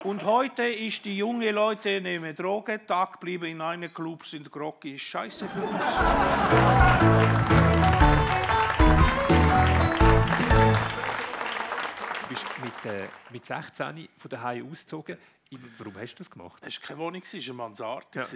Und heute ist die junge Leute nehmen Droge, Tag bleiben in einem Club, sind groggy, ist scheiße für uns. Du bist mit 16 von daheim ausgezogen. Warum hast du das gemacht? Es war keine Wohnung, es war eine Mansarde. Ja.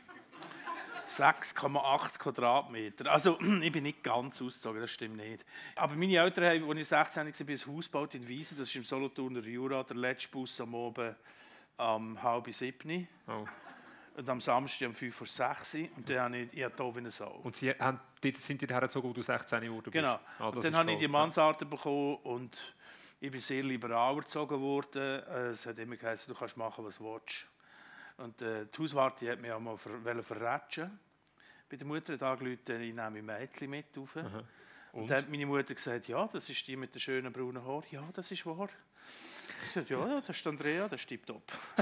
6,8 Quadratmeter. Also, ich bin nicht ganz ausgezogen, das stimmt nicht. Aber meine Eltern haben, als ich 16 war, ein Haus gebaut in Wiesen, das ist im Solothurner Jura, der letzte Bus am Abend um 6:30. Oh. Und am Samstag um 5:06 und dann habe ich hier wie eine Sau. Und Sie sind die hergezogen, wo du 16 geworden bist? Genau. Und dann habe ich die Mansarde bekommen und ich bin sehr liberal erzogen worden. Es hat immer geheißen, du kannst machen, was du willst. Und die Hauswarte hat mich auch mal verratschen. Bei der Mutter hat angerufen, ich nehme mein Mädchen mit auf. Und dann hat meine Mutter gesagt, ja, das ist die mit den schönen braunen Haaren. Ja, das ist wahr. Ich sagte, ja, das ist Andrea, das ist tipptopp.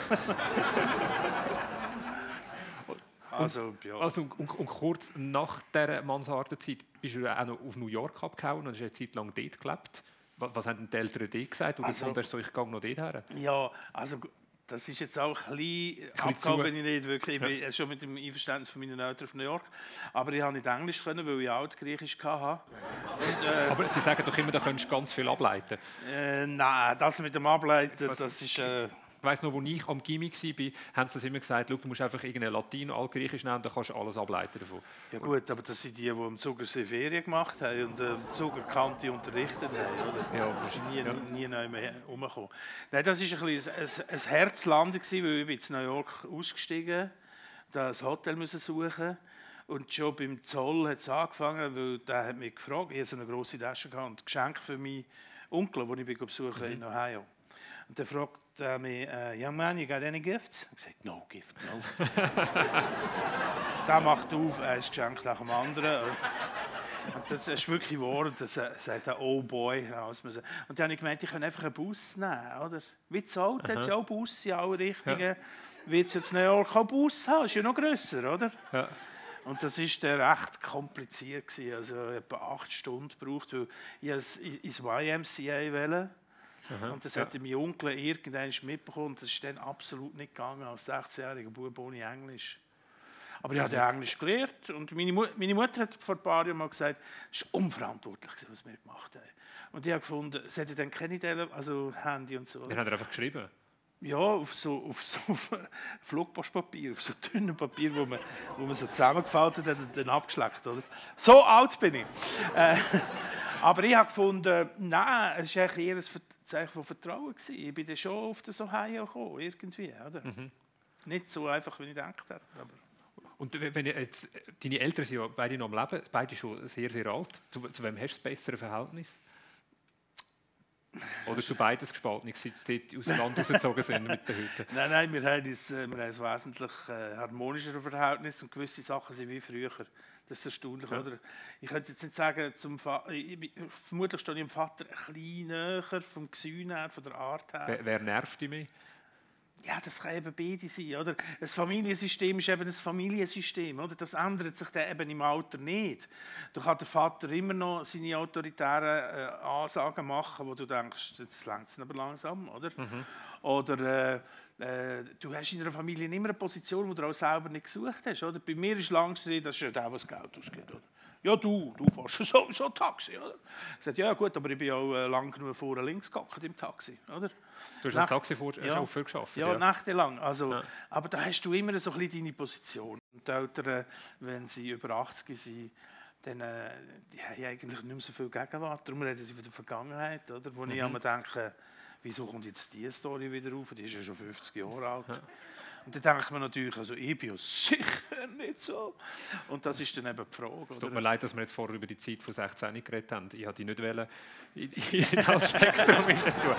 Und kurz nach dieser Mansardenzeit bist du auch noch auf New York abgehauen und hast eine Zeit lang dort gelebt. Was haben die Eltern dir gesagt? Oder so, ich gehe noch dort her? Ja, also das ist jetzt auch ein bisschen abgegangen, bin ich nicht wirklich. Ich bin schon mit dem Einverständnis von meinen Eltern auf New York. Aber ich konnte nicht Englisch, weil ich Altgriechisch hatte. Aber Sie sagen doch immer, da könntest du ganz viel ableiten. Nein, das mit dem Ableiten, das ist... Ich weiss noch, als ich am Gimmi war, haben sie immer gesagt, du musst einfach irgendein Latein, Altgriechisch nehmen und dann kannst du alles ableiten davon. Ja gut, aber das sind die am Zugersee Ferien gemacht haben und am Zugerkante unterrichtet haben, oder? Ja, das ist nie mehr herumgekommen. Nein, das war ein Herzland, weil ich in New York ausgestiegen bin, ein Hotel musste suchen. Und schon beim Zoll hat es angefangen, weil der hat mich gefragt, ich hatte so eine grosse Tasche und ein Geschenk für meinen Onkel, den ich besuchen in Ohio. Und dann fragt er mich, young man, you got any gifts? Ich sagte, no gift, no. Der macht auf, ein Geschenk nach dem anderen. Und das ist wirklich wahr. Und das sagt er, oh boy. Und dann habe ich gemeint, ich kann einfach einen Bus nehmen. Oder? Wie zu alt hat es ja auch Bus in alle Richtungen. Ja. Wie jetzt in New York auch Bus haben, ist ja noch grösser, oder? Ja. Und das war recht kompliziert. Also etwa 8 Stunden gebraucht, weil ich ins YMCA wollte. Und das hat mein Onkel irgendwann mitbekommen. Das ist dann absolut nicht gegangen als 16-jähriger Bub ohne Englisch. Aber ich habe Englisch gelernt. Und meine Mutter hat vor ein paar Jahren mal gesagt, es war unverantwortlich, was wir gemacht haben. Und ich habe gefunden, sie hatte dann keine Handy und so. Dann hat er einfach geschrieben? Ja, auf Flugpostpapier, auf so dünnem Papier, wo man so zusammengefaltet hat und dann abgeschleckt. Oder? So alt bin ich. Aber ich habe gefunden, nein, es war eher ein Zeichen von Vertrauen. Ich bin dann schon auf das Ohio gekommen, irgendwie. Oder? Nicht so einfach, wie ich gedacht habe. Aber und wenn jetzt, deine Eltern sind ja beide noch am Leben, beide schon sehr, sehr alt. Zu wem hast du das bessere Verhältnis? Oder zu beides gespalten, seit sie aus dem Land rausgezogen sind mit den Hüten? Nein, wir haben ein wesentlich harmonischeres Verhältnis und gewisse Sachen sind wie früher. Das ist erstaunlich, ja. Oder? Ich könnte jetzt nicht sagen, vermutlich stehe ich dem Vater ein bisschen näher, vom Gefühl her, von der Art her. Wer nervt dich mehr? Ja, das kann eben beide sein. Oder? Ein Familiensystem ist eben ein Familiensystem. Oder? Das ändert sich dann eben im Alter nicht. Da kann der Vater immer noch seine autoritären Ansagen machen, wo du denkst, jetzt längt es aber langsam. Oder? Oder du hast in einer Familie immer eine Position, die du auch selber nicht gesucht hast. Oder? Bei mir war lange gesehen, das ist ja der, der das Geld ausgibt. Oder? Ja, du fährst sowieso Taxi. Oder? Ich sagte, ja gut, aber ich bin auch lang genug vorne links gehockt im Taxi. Oder? Du hast als Taxichauffeur gearbeitet? Ja, nächtelang. Also, ja. Aber da hast du immer so ein bisschen deine Position. Und die Eltern, wenn sie über 80 sind, dann die haben eigentlich nicht mehr so viel Gegenwart. Darum reden sie von der Vergangenheit. Oder? Wo ich immer denke, wieso kommt jetzt diese Story wieder auf? Die ist ja schon 50 Jahre alt. Ja. Und dann denkt man natürlich, also ich bin ja sicher nicht so. Und das ist dann eben die Frage. Es tut mir leid, dass wir jetzt vorher über die Zeit von 16 geredet haben. Ich wollte die nicht in das Spektrum hinein.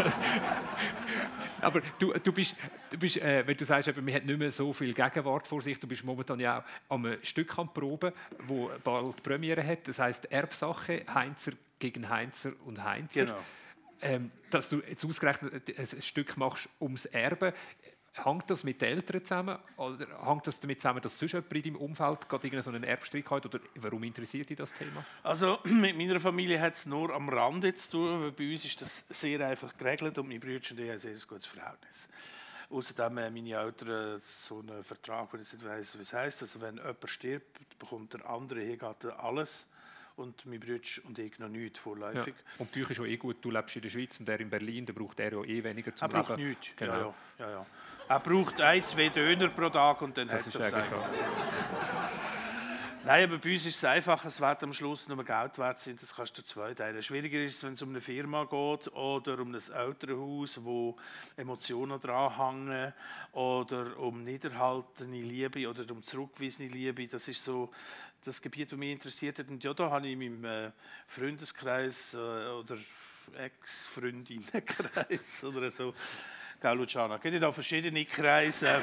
Aber du bist wenn du sagst, man hat nicht mehr so viel Gegenwart vor sich, du bist momentan ja auch an einem Stück am Proben, das bald Premiere hat. Das heisst Erbsache, Heinzer gegen Heinzer und Heinzer. Genau. Dass du jetzt ausgerechnet ein Stück machst ums Erbe. Hängt das mit den Eltern zusammen? Oder hängt das damit zusammen, dass sonst jemand in deinem Umfeld gerade so einen Erbstrich hat? Oder warum interessiert dich das Thema? Also mit meiner Familie hat es nur am Rande zu tun, weil bei uns ist das sehr einfach geregelt und meine Brüder und ich haben ein sehr gutes Verhältnis. Außerdem haben meine Eltern so einen Vertrag, wo ich nicht weiss, was heisst. Also wenn jemand stirbt, bekommt der andere Hegatte alles. Und mein Bruder und ich noch nichts vorläufig. Ja. Und bei euch ist auch gut, du lebst in der Schweiz und der in Berlin, da braucht er ja weniger zum Leben. Er braucht nichts, genau. Ja. Er braucht 1-2 Döner pro Tag und dann hat es es. Nein, aber bei uns ist es einfach, es wird am Schluss nur Geld wert sein, das kannst du zweiteilen. Schwieriger ist es, wenn es um eine Firma geht oder um ein Elternhaus, wo Emotionen dranhängen oder um niederhaltene Liebe oder um zurückgewiesene Liebe. Das ist so das Gebiet, das mich interessiert hat. Und ja, da habe ich in meinem Freundeskreis oder Ex-Freundinnenkreis oder so, gell, Luciana, geht ja da verschiedene Kreise.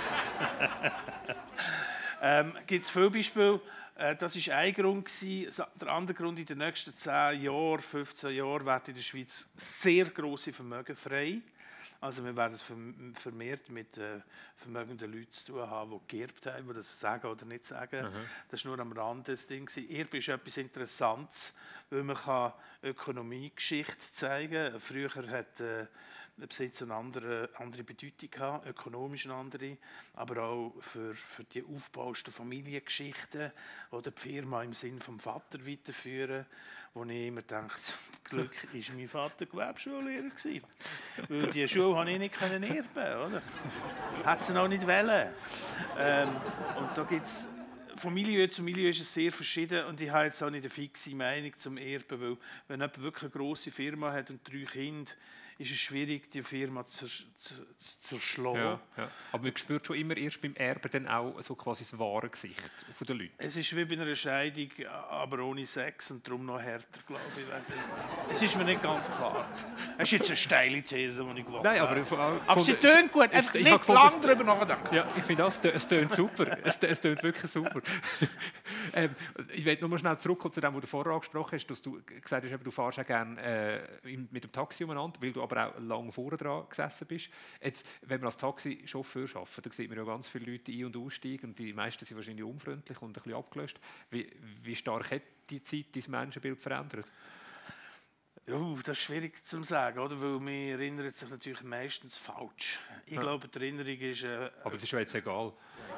Gibt es viele Beispiele. Das war ein Grund. Der andere Grund, in den nächsten 10 Jahren, 15 Jahren werden in der Schweiz sehr grosse Vermögen frei. Also wir werden es vermehrt mit vermögenden Leuten zu tun haben, die geerbt haben, die das sagen oder nicht sagen. Das war nur am Rand des Dings. Erbe ist etwas Interessantes, weil man Ökonomiegeschichte zeigen kann. Früher hat der Besitz eine andere Bedeutung gehabt, ökonomisch eine andere, aber auch für die aufbausten Familiengeschichten oder die Firma im Sinn vom Vater weiterführen, wo ich immer denke, zum Glück war mein Vater Gewerbeschullehrer gewesen, weil diese Schule konnte ich nicht erben, oder? Hat sie noch nicht wollen. Und da gibt's von Milieu zu Milieu ist es sehr verschieden und ich habe jetzt auch nicht eine fixe Meinung zum Erben, weil wenn jemand wirklich eine grosse Firma hat und 3 Kinder, ist es schwierig, die Firma zu zerschlagen. Ja. Aber man spürt schon immer erst beim Erben dann auch so quasi das wahre Gesicht der Leute. Es ist wie bei einer Scheidung, aber ohne Sex und darum noch härter, glaube ich. Es ist mir nicht ganz klar. Es ist jetzt eine steile These, die ich glaube. Nein, aber sie tönt gut. Es nicht lange darüber nachdenken. Ja, ich finde es tönt super. Es tönt wirklich super. Ich will nur mal schnell zurückkommen zu dem, was du vorher angesprochen hast, dass du gesagt hast, du fährst auch gerne mit dem Taxi umeinander, weil du aber auch lange vorne dran gesessen bist. Jetzt, wenn wir als Taxichauffeur arbeiten, dann sieht man ja ganz viele Leute ein- und aussteigen und die meisten sind wahrscheinlich unfreundlich und ein bisschen abgelöscht. Wie stark hat die Zeit dein Menschenbild verändert? Ja, das ist schwierig zu sagen, oder? Weil man erinnert sich natürlich meistens falsch. Ich glaube, die Erinnerung ist... aber es ist ja jetzt egal.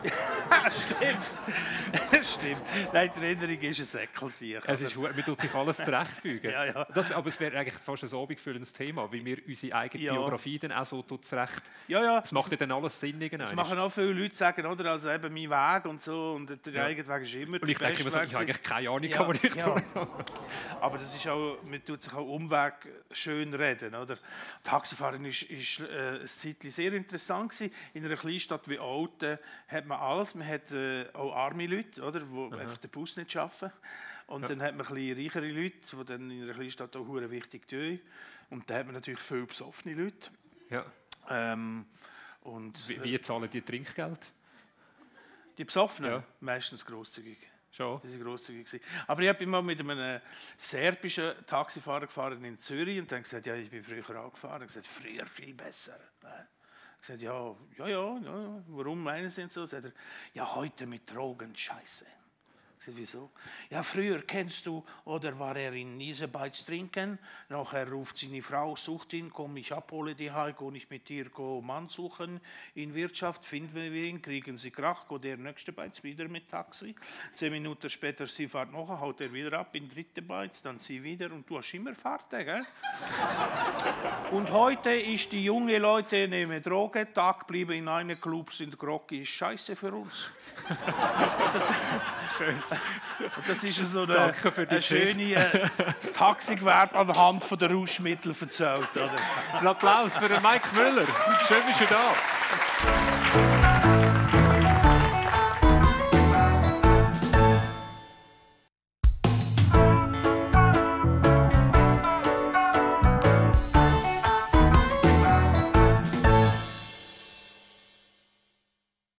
Stimmt. Nein, die Erinnerung ist ein Säckelsieg. Man tut sich alles zurechtfügen. Ja. Aber es wäre eigentlich fast ein abendfüllendes Thema, wie wir unsere eigene Biografie dann auch so zurecht... Ja. Das macht ja dann alles Sinn. Das machen auch viele Leute, sagen, oder? Also eben mein Weg und so, und der eigene Weg ist immer und ich denke immer so, ich habe eigentlich keine Ahnung, was ich tue. Aber das ist auch, man tut sich auch Umweg schön reden, oder? Taxifahren ist eine Zeit sehr interessant gewesen. In einer Kleinstadt wie Olten hat man alles. Man hat auch arme Leute, oder, die einfach den Bus nicht schaffen. Und dann hat man ein bisschen reichere Leute, die dann in einer Kleinstadt auch sehr wichtig tun. Und dann hat man natürlich viele besoffene Leute. Ja. Wie zahlen die Trinkgeld? Die Besoffenen? Meistens grosszügig. Schon. Das war grosszügig. Aber ich bin mal mit einem serbischen Taxifahrer gefahren in Zürich und dann gesagt, ja, ich bin früher angefahren. Ich gesagt, früher viel besser. Ich gesagt, ja, warum meinen Sie so? Sagt er, ja, heute mit Drogen, Scheiße. Ich gesagt, wieso? Ja, früher kennst du, oder war er in Niesebeiz trinken, nachher ruft seine Frau, sucht ihn, komm, ich abhole die heim, go nicht mit dir, go Mann suchen in Wirtschaft, finden wir ihn, kriegen sie Krach, go der nächste Beiz wieder mit Taxi. 10 Minuten später, sie fährt noch, haut er wieder ab in dritte Beiz, dann sie wieder und du hast immer Fahrt, gell? Und heute ist die junge Leute nehmen Droge, Tag blieben in einem Club, sind Groggy, ist scheiße für uns. Und das ist so eine schöne Taxigewerbe anhand der Rauschmittel erzählt. Oder? Ein Applaus für Mike Müller. Schön, bist du da.